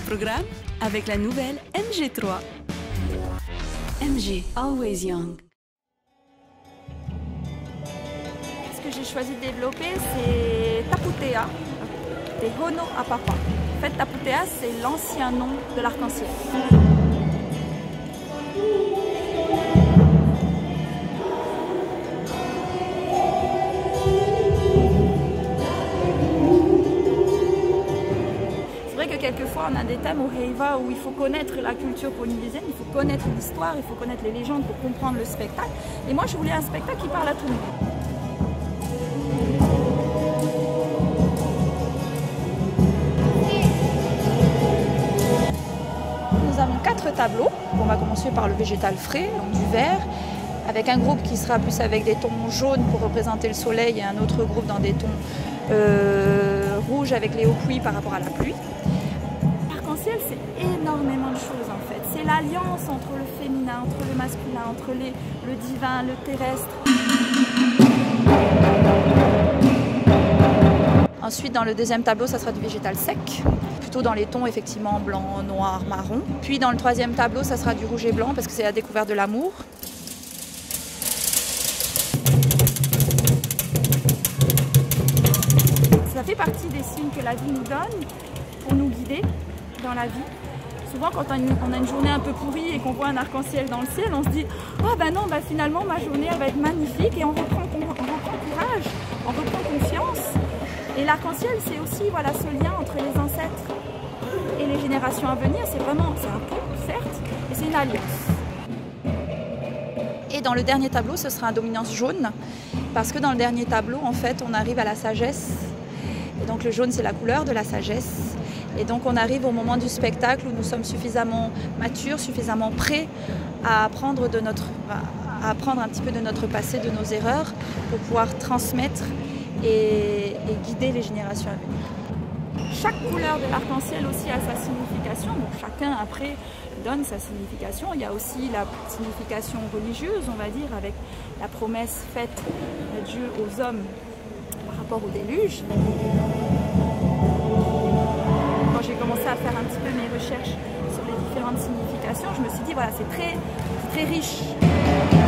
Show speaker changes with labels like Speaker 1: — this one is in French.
Speaker 1: programme avec la nouvelle MG3. MG, always young.
Speaker 2: Ce que j'ai choisi de développer, c'est Taputea, des Hono Apapa. En fait, Taputea, c'est l'ancien nom de l'arc-en-ciel. Quelquefois, on a des thèmes au Heiva où il faut connaître la culture polynésienne, il faut connaître l'histoire, il faut connaître les légendes pour comprendre le spectacle. Et moi, je voulais un spectacle qui parle à tout le monde. Nous avons 4 tableaux. On va commencer par le végétal frais, donc du vert, avec un groupe qui sera plus avec des tons jaunes pour représenter le soleil et un autre groupe dans des tons rouges avec les hokui par rapport à la pluie. C'est énormément de choses en fait. C'est l'alliance entre le féminin, entre le masculin, entre le divin, le terrestre. Ensuite, dans le deuxième tableau, ça sera du végétal sec, plutôt dans les tons effectivement blanc, noir, marron. Puis dans le troisième tableau, ça sera du rouge et blanc parce que c'est la découverte de l'amour. Ça fait partie des signes que la vie nous donne pour nous guider dans la vie. Souvent quand on a une journée un peu pourrie et qu'on voit un arc-en-ciel dans le ciel, on se dit « Oh ben non, ben finalement ma journée elle va être magnifique » et on reprend courage, on reprend confiance. Et l'arc-en-ciel c'est aussi voilà, ce lien entre les ancêtres et les générations à venir. C'est un pont, certes, et c'est une alliance. Et dans le dernier tableau, ce sera un dominance jaune, parce que dans le dernier tableau, en fait, on arrive à la sagesse. Et donc le jaune, c'est la couleur de la sagesse. Et donc on arrive au moment du spectacle où nous sommes suffisamment matures, suffisamment prêts à apprendre un petit peu de notre passé, de nos erreurs, pour pouvoir transmettre et guider les générations à venir. Chaque couleur de l'arc-en-ciel aussi a sa signification, donc chacun après donne sa signification. Il y a aussi la signification religieuse, on va dire, avec la promesse faite de Dieu aux hommes par rapport au déluge. Quand j'ai commencé à faire un petit peu mes recherches sur les différentes significations, je me suis dit voilà, c'est très riche.